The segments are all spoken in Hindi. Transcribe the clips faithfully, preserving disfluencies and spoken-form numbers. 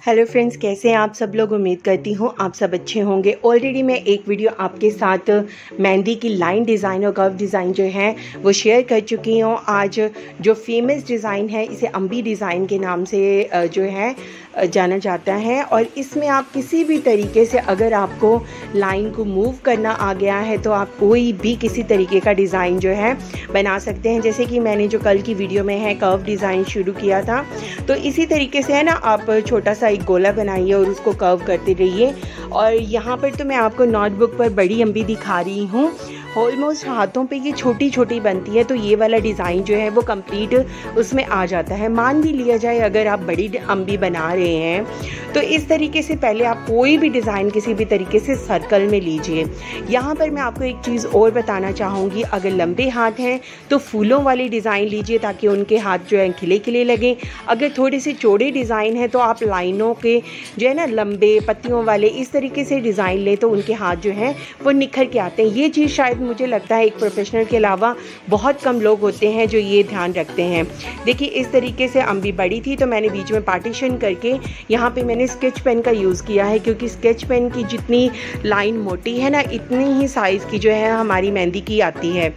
हेलो फ्रेंड्स, कैसे हैं आप सब लोग। उम्मीद करती हूँ आप सब अच्छे होंगे। ऑलरेडी मैं एक वीडियो आपके साथ मेहंदी की लाइन डिज़ाइन और कर्व डिज़ाइन जो है वो शेयर कर चुकी हूँ। आज जो फेमस डिज़ाइन है इसे अम्बी डिज़ाइन के नाम से जो है जाना जाता है, और इसमें आप किसी भी तरीके से अगर आपको लाइन को मूव करना आ गया है तो आप कोई भी किसी तरीके का डिज़ाइन जो है बना सकते हैं। जैसे कि मैंने जो कल की वीडियो में है कर्व डिज़ाइन शुरू किया था, तो इसी तरीके से है ना, आप छोटा सा एक गोला बनाइए और उसको कर्व करते रहिए। और यहाँ पर तो मैं आपको नोटबुक पर बड़ी अम्बी दिखा रही हूँ, ऑलमोस्ट हाथों पे ये छोटी छोटी बनती है, तो ये वाला डिज़ाइन जो है वो कंप्लीट उसमें आ जाता है। मान भी लिया जाए अगर आप बड़ी अम्बी बना रहे हैं तो इस तरीके से पहले आप कोई भी डिज़ाइन किसी भी तरीके से सर्कल में लीजिए। यहाँ पर मैं आपको एक चीज़ और बताना चाहूँगी, अगर लंबे हाथ हैं तो फूलों वाली डिज़ाइन लीजिए ताकि उनके हाथ जो है खिले खिले लगें। अगर थोड़े से चौड़े डिज़ाइन है तो आप लाइनों के जो है ना लंबे पत्तियों वाले इस तरीके से डिज़ाइन लें तो उनके हाथ जो हैं वो निखर के आते हैं। ये चीज़ शायद मुझे लगता है एक प्रोफेशनल के अलावा बहुत कम लोग होते हैं जो ये ध्यान रखते हैं। देखिए इस तरीके से अम्बी बड़ी थी तो मैंने बीच में पार्टीशन करके यहाँ पे मैंने स्केच पेन का यूज़ किया है, क्योंकि स्केच पेन की जितनी लाइन मोटी है ना इतनी ही साइज़ की जो है हमारी मेहंदी की आती है,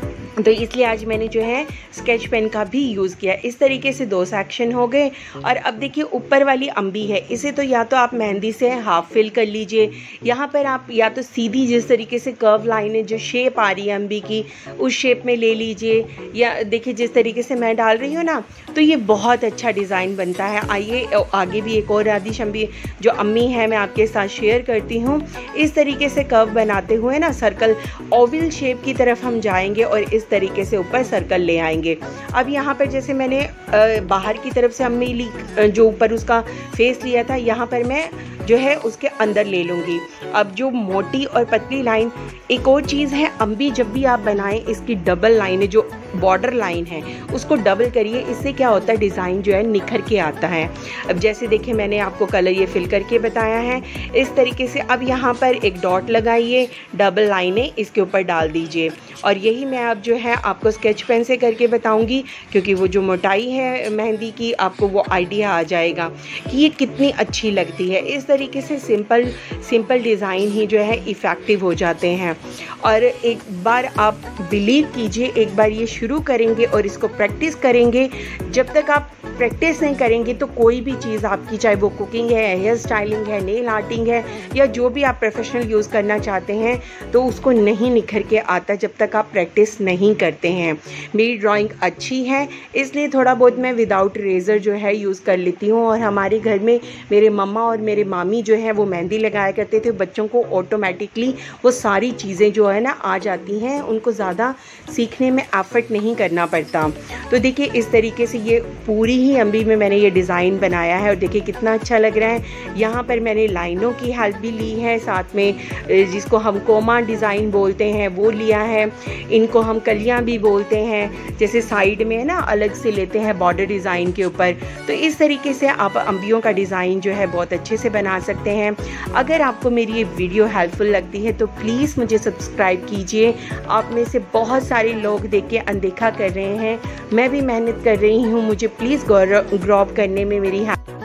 तो इसलिए आज मैंने जो है स्केच पेन का भी यूज़ किया। इस तरीके से दो सेक्शन हो गए। और अब देखिए ऊपर वाली अम्बी है, इसे तो या तो आप मेहंदी से हाफ फिल कर लीजिए, यहाँ पर आप या तो सीधी जिस तरीके से कर्व लाइन है जो शेप आ रही है अम्बी की उस शेप में ले लीजिए, या देखिए जिस तरीके से मैं डाल रही हूँ ना, तो ये बहुत अच्छा डिज़ाइन बनता है। आइए आगे भी एक और आदिश अम्बी जो अम्मी है मैं आपके साथ शेयर करती हूँ। इस तरीके से कर्व बनाते हुए ना सर्कल ओवल शेप की तरफ हम जाएंगे और इस तरीके से ऊपर सर्कल ले आएंगे। अब यहाँ पर जैसे मैंने बाहर की तरफ से अम्मी ली जो ऊपर उसका फेस लिया था, यहाँ पर मैं जो है उसके अंदर ले लूँगी। अब जो मोटी और पतली लाइन, एक और चीज़ है, अम्बी जब भी आप बनाएं इसकी डबल लाइन है जो बॉर्डर लाइन है उसको डबल करिए, इससे क्या होता है डिज़ाइन जो है निखर के आता है। अब जैसे देखिए मैंने आपको कलर ये फिल करके बताया है इस तरीके से। अब यहाँ पर एक डॉट लगाइए, डबल लाइनें इसके ऊपर डाल दीजिए, और यही मैं अब जो है आपको स्केच पेन से करके बताऊंगी, क्योंकि वो जो मोटाई है मेहंदी की आपको वो आइडिया आ जाएगा कि ये कितनी अच्छी लगती है। इस तरीके से सिंपल सिंपल डिज़ाइन ही जो है इफ़ेक्टिव हो जाते हैं। और एक बार आप बिलीव कीजिए, एक बार ये शुरू करेंगे और इसको प्रैक्टिस करेंगे, जब तक आप प्रैक्टिस नहीं करेंगे तो कोई भी चीज़ आपकी, चाहे वो कुकिंग है, हेयर स्टाइलिंग है, नेल आर्टिंग है, या जो भी आप प्रोफेशनल यूज़ करना चाहते हैं, तो उसको नहीं निखर के आता जब तक आप प्रैक्टिस नहीं करते हैं। मेरी ड्राइंग अच्छी है इसलिए थोड़ा बहुत मैं विदाउट रेज़र जो है यूज़ कर लेती हूँ। और हमारे घर में मेरे मम्मा और मेरे मामी जो है वो मेहंदी लगाया करते थे, बच्चों को ऑटोमेटिकली वो सारी चीज़ें जो है ना आ जाती हैं, उनको ज़्यादा सीखने में एफर्ट नहीं करना पड़ता। तो देखिए इस तरीके से ये पूरी ही अम्बी में मैंने ये डिज़ाइन बनाया है, और देखिए कितना अच्छा लग रहा है। यहाँ पर मैंने लाइनों की हेल्प भी ली है, साथ में जिसको हम कोमा डिज़ाइन बोलते हैं वो लिया है, इनको हम कलियाँ भी बोलते हैं, जैसे साइड में है ना अलग से लेते हैं बॉर्डर डिज़ाइन के ऊपर। तो इस तरीके से आप अम्बियों का डिज़ाइन जो है बहुत अच्छे से बना सकते हैं। अगर आपको मेरी ये वीडियो हेल्पफुल लगती है तो प्लीज़ मुझे सब्सक्राइब कीजिए। आप में से बहुत सारे लोग देख के अनदेखा कर रहे हैं, मैं भी मेहनत कर रही हूँ, मुझे प्लीज़ ग्रो अप करने में मेरी